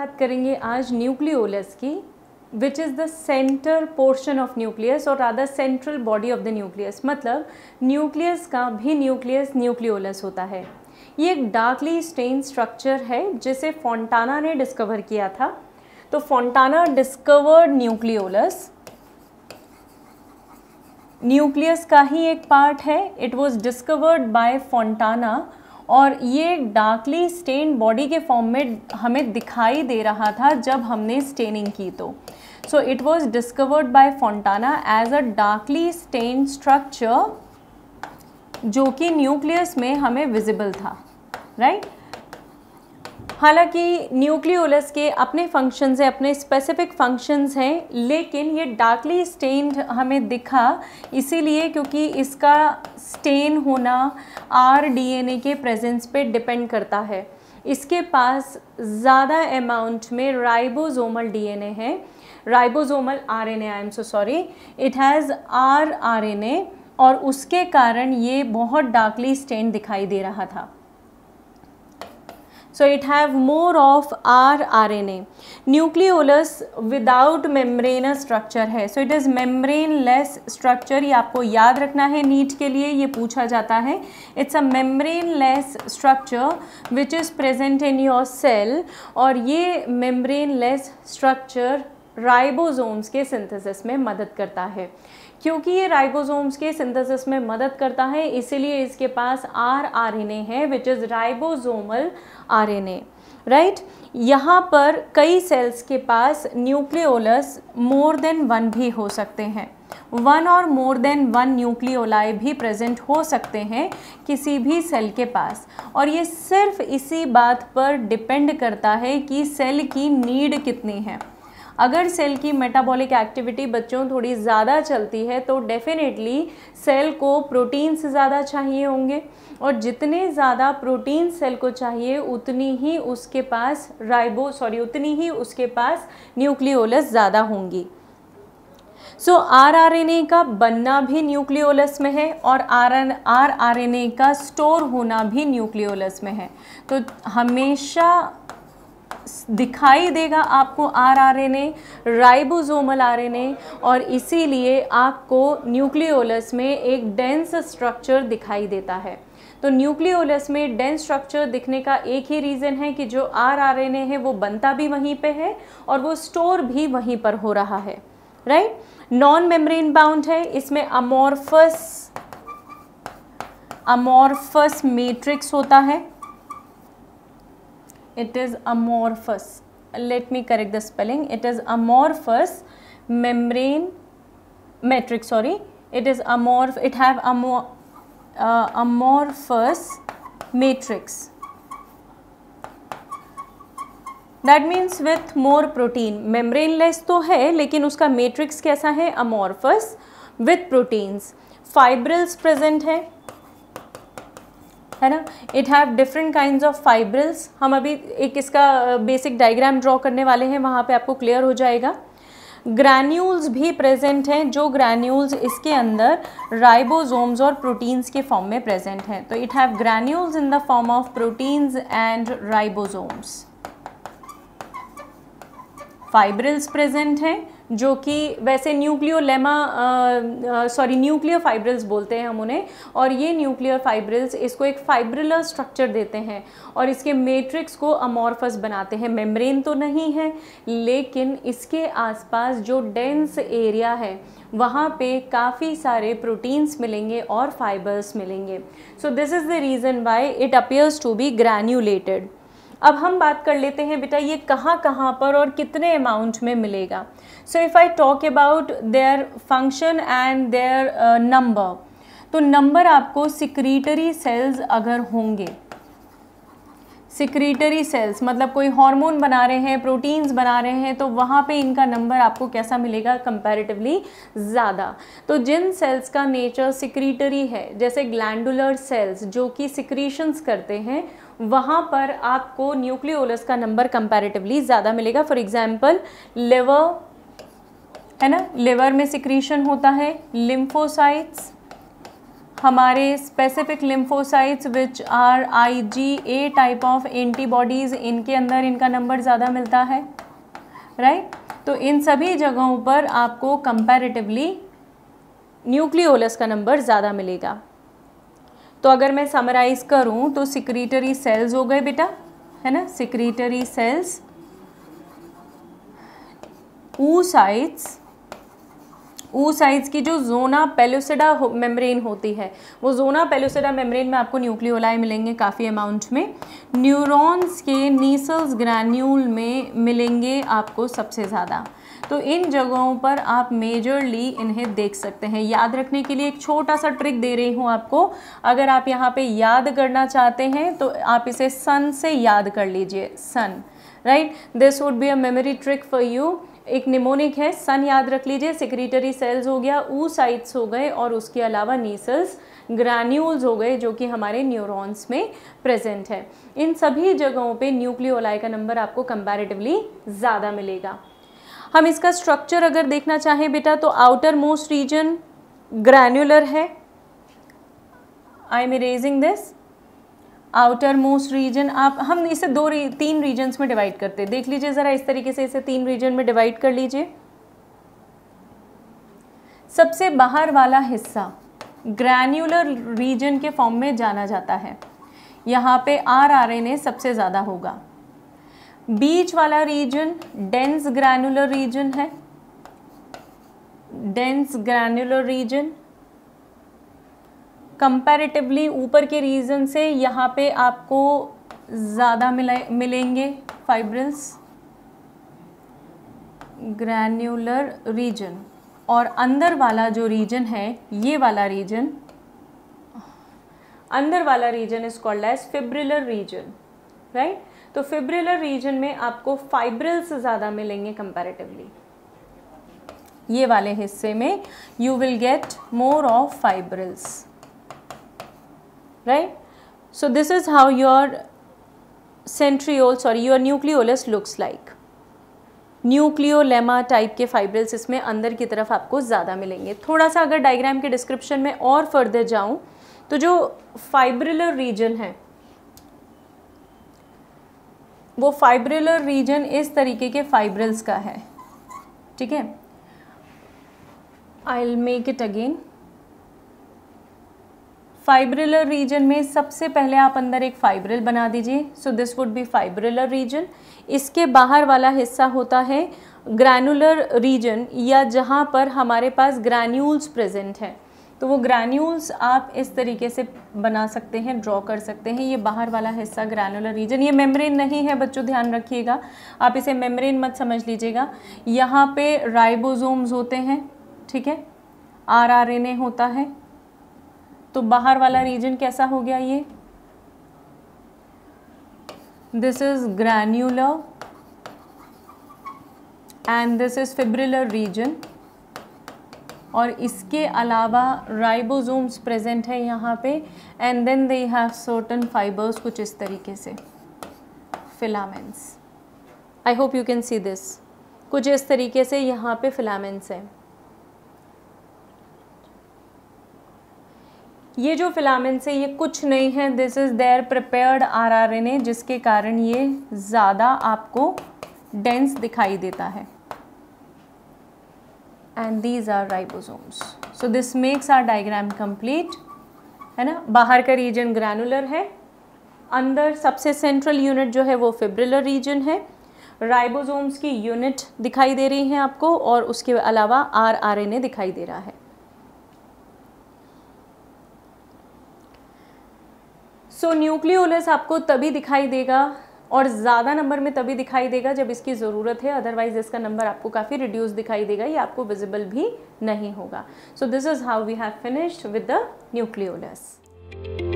बात करेंगे आज न्यूक्लियोलस की, which is the centre portion of nucleus और rather central body of the nucleus. मतलब न्यूक्लियस का भी न्यूक्लियस न्यूक्लियोलस होता है। ये एक डार्कली स्टेन स्ट्रक्चर है जिसे फोंटाना ने डिस्कवर किया था। तो फोंटाना डिस्कवर्ड न्यूक्लियोलस, न्यूक्लियस का ही एक पार्ट है। It was discovered by Fontana और ये डार्कली स्टेन बॉडी के फॉर्म में हमें दिखाई दे रहा था जब हमने स्टेनिंग की। तो so it was discovered by Fontana as a darkly stain structure जो कि न्यूक्लियस में हमें विजिबल था, राइट। हालांकि न्यूक्लियोलस के अपने फंक्शंस हैं, अपने स्पेसिफिक फंक्शंस हैं, लेकिन ये डार्कली स्टेन्ड हमें दिखा इसीलिए क्योंकि इसका स्टेन होना आरडीएनए के प्रेजेंस पे डिपेंड करता है। इसके पास ज़्यादा अमाउंट में राइबोसोमल डीएनए है, ribosomal RNA, I am so sorry, it has RNA और उसके कारण ये बहुत डार्कली स्टेन्ड दिखाई दे रहा था। So it have more of rRNA. Nucleolus without membranous structure है, so it is membraneless structure। ये आपको याद रखना है, नीट के लिए ये पूछा जाता है। It's a membraneless structure which is present in your cell और ये membraneless structure राइबोसोम्स के सिंथेसिस में मदद करता है। क्योंकि ये राइबोसोम्स के सिंथेसिस में मदद करता है इसीलिए इसके पास आरएनए है which is ribosomal RNA, right. यहाँ पर कई सेल्स के पास न्यूक्लियोलस मोर देन वन भी हो सकते हैं, वन और मोर देन वन न्यूक्लियोलाई भी प्रेजेंट हो सकते हैं किसी भी सेल के पास। और ये सिर्फ इसी बात पर डिपेंड करता है कि सेल की नीड कितनी है। अगर सेल की मेटाबॉलिक एक्टिविटी बच्चों थोड़ी ज़्यादा चलती है तो डेफिनेटली सेल को प्रोटीन से ज़्यादा चाहिए होंगे और जितने ज़्यादा प्रोटीन सेल को चाहिए उतनी ही उसके पास उतनी ही उसके पास न्यूक्लियोलस ज़्यादा होंगी। सो आरआरएनए का बनना भी न्यूक्लियोलस में है और आरआरएनए का स्टोर होना भी न्यूक्लियोलस में है। तो हमेशा दिखाई देगा आपको आरआरएनए, राइबोसोमल आरएनए, और इसीलिए आपको न्यूक्लियोलस में एक डेंस स्ट्रक्चर दिखाई देता है। तो न्यूक्लियोलस में डेंस स्ट्रक्चर दिखने का एक ही रीज़न है कि जो आरआरएनए है वो बनता भी वहीं पे है और वो स्टोर भी वहीं पर हो रहा है, राइट। नॉन मेम्ब्रेन बाउंड है, इसमें अमॉर्फस मैट्रिक्स होता है। It is amorphous. Let me correct the spelling. It is amorphous membrane matrix. Sorry, it is It have amorphous matrix. That means with more protein. Membraneless तो है लेकिन उसका matrix कैसा है? Amorphous with proteins. Fibrils present है ना। It have different kinds of fibrils. हम अभी एक इसका बेसिक डायग्राम ड्रॉ करने वाले हैं, वहाँ पे आपको क्लियर हो जाएगा। ग्रैन्यूल्स भी प्रेजेंट हैं, जो ग्रैन्यूल्स इसके अंदर राइबोसोम्स और प्रोटीन्स के फॉर्म में प्रेजेंट हैं। तो it have granules in the form of proteins and ribosomes. Fibrils present हैं जो कि वैसे न्यूक्लियो फाइब्रिल्स बोलते हैं हम उन्हें, और ये न्यूक्लियर फाइब्रिल्स इसको एक फाइब्रिलर स्ट्रक्चर देते हैं और इसके मैट्रिक्स को अमॉर्फस बनाते हैं। मेम्ब्रेन तो नहीं है लेकिन इसके आसपास जो डेंस एरिया है वहाँ पे काफ़ी सारे प्रोटीन्स मिलेंगे और फाइबर्स मिलेंगे। So this is the reason why it appears to be granulated. अब हम बात कर लेते हैं बेटा ये कहाँ कहाँ पर और कितने अमाउंट में मिलेगा। So if I talk about their function and their number, तो नंबर आपको सिक्रीटरी सेल्स अगर होंगे, सिक्रीटरी सेल्स मतलब कोई हार्मोन बना रहे हैं, प्रोटीन्स बना रहे हैं, तो वहाँ पे इनका नंबर आपको कैसा मिलेगा? कंपैरेटिवली ज़्यादा। तो जिन सेल्स का नेचर सिक्रीटरी है, जैसे ग्लैंडुलर सेल्स जो कि सिक्रीशंस करते हैं, वहाँ पर आपको न्यूक्लियोलस का नंबर कंपैरेटिवली ज़्यादा मिलेगा। फॉर एग्जांपल लिवर है ना, लिवर में सिक्रीशन होता है, लिम्फोसाइट्स, हमारे specific lymphocytes which are IgA type of antibodies, इनके अंदर इनका नंबर ज़्यादा मिलता है, राइट। तो इन सभी जगहों पर आपको कंपैरेटिवली न्यूक्लियोलस का नंबर ज़्यादा मिलेगा। तो अगर मैं समराइज़ करूं तो सिक्रीटरी सेल्स हो गए बेटा, है ना, सिक्रीटरी सेल्स, oocytes की जो जोना पेलुसिडा मेम्ब्रेन होती है, वो जोना पेलुसिडा मेम्ब्रेन में आपको न्यूक्लियोलाई मिलेंगे काफ़ी अमाउंट में। न्यूरॉन्स के नीसल्स ग्रैन्यूल में मिलेंगे आपको सबसे ज़्यादा। तो इन जगहों पर आप मेजरली इन्हें देख सकते हैं। याद रखने के लिए एक छोटा सा ट्रिक दे रही हूँ आपको, अगर आप यहाँ पे याद करना चाहते हैं तो आप इसे सन से याद कर लीजिए, sun, right. This would be a memory trick for you. एक निमोनिक है, सन याद रख लीजिए, सिक्रीटरी सेल्स हो गया, oocytes हो गए, और उसके अलावा नीसल्स ग्रैन्यूल्स हो गए जो कि हमारे न्यूरॉन्स में प्रेजेंट है। इन सभी जगहों पे न्यूक्लियोलाई का नंबर आपको कंपैरेटिवली ज़्यादा मिलेगा। हम इसका स्ट्रक्चर अगर देखना चाहें बेटा तो आउटर मोस्ट रीजन ग्रैन्युलर है, I am erasing this, outermost region, आप हम इसे तीन रीजन्स में डिवाइड करते हैं। देख लीजिए ज़रा, इस तरीके से इसे 3 रीजन में डिवाइड कर लीजिए। सबसे बाहर वाला हिस्सा ग्रैन्युलर रीजन के फॉर्म में जाना जाता है, यहाँ पे RNA सबसे ज़्यादा होगा। बीच वाला रीजन डेंस ग्रैन्युलर रीजन है, डेंस ग्रैन्युलर रीजन। कंपैरेटिवली ऊपर के रीजन से यहाँ पे आपको ज़्यादा मिलेंगे फाइब्रिल्स, ग्रैन्युलर रीजन। और अंदर वाला जो रीजन है, ये वाला रीजन, अंदर वाला region is called as fibrillar region, right. तो फिब्रिलर रीजन में आपको फाइब्रिल्स ज़्यादा मिलेंगे कंपैरेटिवली। ये वाले हिस्से में you will get more of fibrils, right? So this is how your your nucleolus looks like. Nucleolemma type के फाइब्रिल्स इसमें अंदर की तरफ आपको ज़्यादा मिलेंगे। थोड़ा सा अगर डायग्राम के डिस्क्रिप्शन में और फर्दर जाऊं तो जो फाइब्रिलर रीजन है, वो फाइब्रिलर रीजन इस तरीके के फाइब्रिल्स का है, ठीक है। I will make it again. Fibrillar region में सबसे पहले आप अंदर एक फाइब्रिल बना दीजिए, so this would be fibrillar region. इसके बाहर वाला हिस्सा होता है ग्रैन्युलर रीजन, या जहाँ पर हमारे पास ग्रैन्यूल्स प्रेजेंट हैं। तो वो ग्रैन्यूल्स आप इस तरीके से बना सकते हैं, ड्रॉ कर सकते हैं। ये बाहर वाला हिस्सा ग्रैन्युलर रीजन, ये मेम्ब्रेन नहीं है बच्चों, ध्यान रखिएगा, आप इसे मेम्ब्रेन मत समझ लीजिएगा। यहाँ पे राइबोसोम्स होते हैं, ठीक है, RNA होता है। तो बाहर वाला रीजन कैसा हो गया, ये this is granular and this is fibrillar region. और इसके अलावा राइबोसोम्स प्रेजेंट है यहाँ पे, and then they have certain fibres, कुछ इस तरीके से filaments. I hope you can see this, कुछ इस तरीके से यहाँ पे फिलामेंट्स हैं। ये जो फिलामेंट्स है ये कुछ नहीं है, this is their prepared RNA, जिसके कारण ये ज़्यादा आपको डेंस दिखाई देता है। And these are ribosomes. So this makes our diagram complete, है ना। बाहर का रीजन ग्रैनुलर है, अंदर सबसे सेंट्रल यूनिट जो है वो फिब्रिलर रीजन है। राइबोसोम्स की यूनिट दिखाई दे रही है आपको, और उसके अलावा RNA दिखाई दे रहा है। सो न्यूक्लियोलस आपको तभी दिखाई देगा और ज़्यादा नंबर में तभी दिखाई देगा जब इसकी ज़रूरत है, अदरवाइज इसका नंबर आपको काफ़ी रिड्यूस दिखाई देगा, ये आपको विजिबल भी नहीं होगा। So this is how we have finished with the nucleolus.